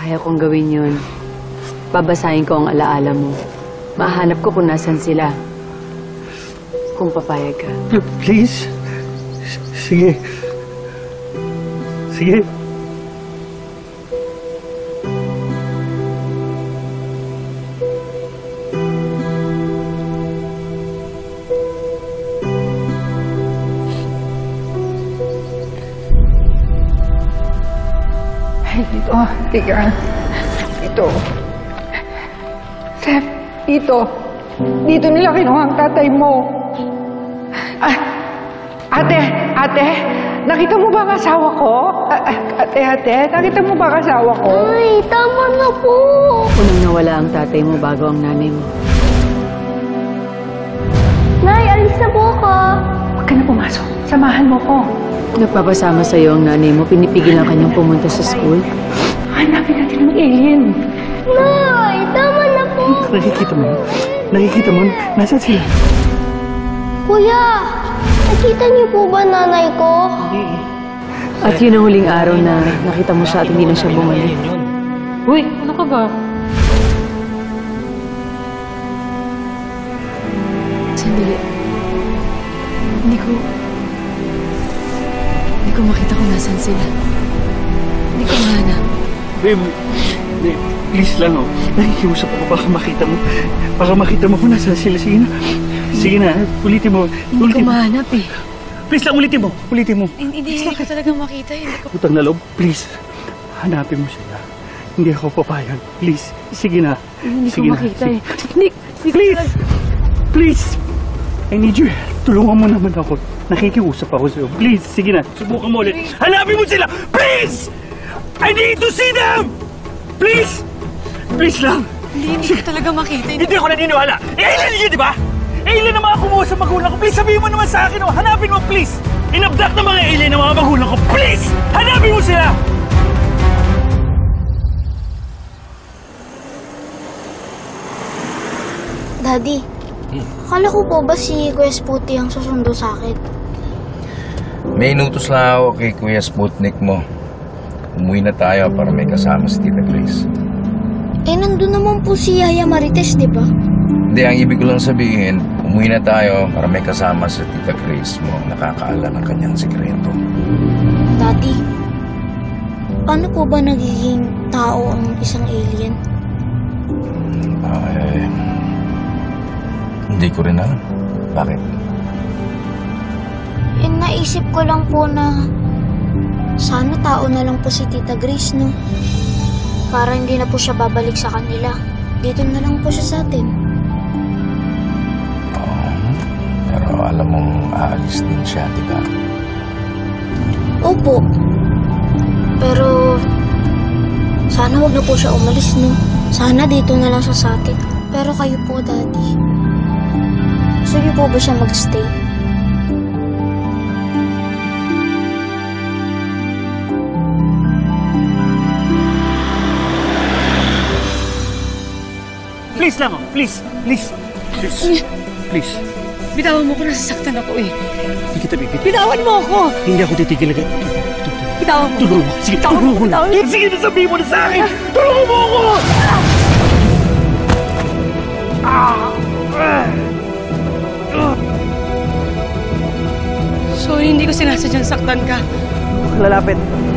Kaya kong gawin yun. Babasahin ko ang alaala mo. Mahanap ko kung nasan sila. Kung papayag ka. Please. Sige. Sige. Dito, Tigran. Dito. Seth, dito. Dito nila kinuha ang tatay mo. Ate, nakita mo ba ang asawa ko? Ate, nakita mo ba ang asawa ko? Ay, tama na po. Unang nawala ang tatay mo bago ang nanay mo. Nay, alis na po ako. Huwag ka na pumasok. Samahan mo ko. Nagpapasama sa'yo ang nanay mo. Pinipigilan ka niyang pumunta sa school. Hanapin natin ang alien. Nay, tama na po. Nakikita mo? Nakikita mo? Nasaan sila? Kuya, nakita niyo po ba nanay ko? At yun ang huling araw na nakita mo siya at hindi na siya bumalik. Uy, ano ka ba? Sandali. Hindi ko makita kung nasan sila. Hindi ko mahanap. Babe, please lang, oh. Nakikiusap ako. Baka makita mo kung nasaan sila. Sige na. Sige na, ulitin mo. Hindi ko mahanap eh. Please lang, ulitin mo. Hindi ko talaga makita. Hindi ko... Utang na loob, please. Hanapin mo sila. Hindi ako papayag. Please, sige na. Hindi ko Sige na. makita Sige. eh. Nick! Please! I need your help. Tulungan mo naman ako. Nakikiusap ako sa'yo. Please, sige na. Subukan mo ulit. Hanapin mo sila! Please! I need to see them! Please! Please lang! Hindi ko talaga makita. Hindi ako naniniwala. Alien yun, di ba? Alien na mga kumuha sa magulang ko. Please, sabihin mo naman sa akin. Oh. Hanapin mo, please! Inabdak na mga alien na mga magulang ko. Please! Hanapin mo sila! Daddy, akala ko po ba si Kuya Sputi ang susundo sa akin? May inutos lang ako kay Kuya Sputnik mo. Umuwi na tayo para may kasama si Tita Grace. Eh, nandun naman po si Yaya Marites, di ba? Hindi, ang ibig ko lang sabihin, umuwi na tayo para may kasama si Tita Grace mo nakakaalam ng kanyang sikreto. Daddy, paano po ba nagiging tao ang isang alien? Hindi ko rin alam. Bakit? Eh, naisip ko lang po na sana tao na lang po si Tita Grace, no? Para hindi na po siya babalik sa kanila. Dito na lang po siya sa atin. Pero alam mong aalis din siya, di ba? Opo. Pero sana wag na po siya umalis, no? Sana dito na lang siya sa atin. Pero kayo po, Daddy. Gusto niyo po ba siya magstay? Please lang, oh. Please. Bitawan mo ko, nasasaktan ako eh. Hindi kita bibit. Bitawan mo ako! Hindi ako titigil agad. Bitawan mo. Tulungan mo. Sige, tulungan mo na. Sige, nasabihin mo na sa akin. Tulungan mo ako! So, hindi ko sinasadyang saktan ka. Lalapit.